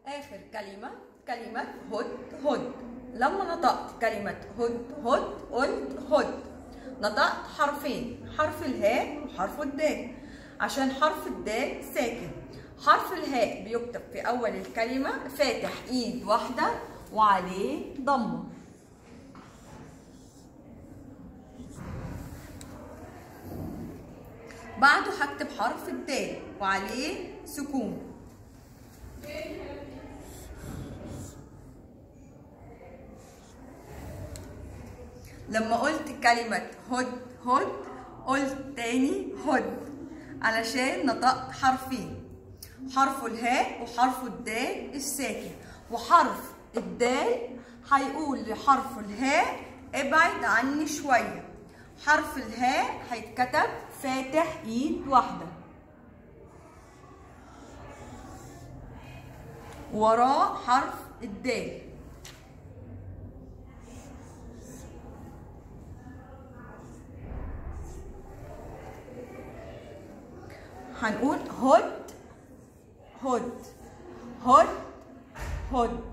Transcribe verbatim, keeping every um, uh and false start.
آخر كلمة كلمة هد هد. لما نطقت كلمة هد هد قلت هد. نطقت حرفين، حرف الهاء وحرف الدال، عشان حرف الدال ساكن. حرف الهاء بيكتب في أول الكلمة فاتح إيد واحدة وعليه ضمة. بعده هكتب حرف الدال وعليه سكون. لما قلت كلمة هد هد قلت تاني هد، علشان نطقت حرفين، حرف الهاء وحرف الدال الساكن. وحرف الدال هيقول لحرف الهاء ابعد عني شوية. حرف الهاء هيتكتب فاتح ايد واحدة، وراه حرف الدال. هنقول هد هد هد هد.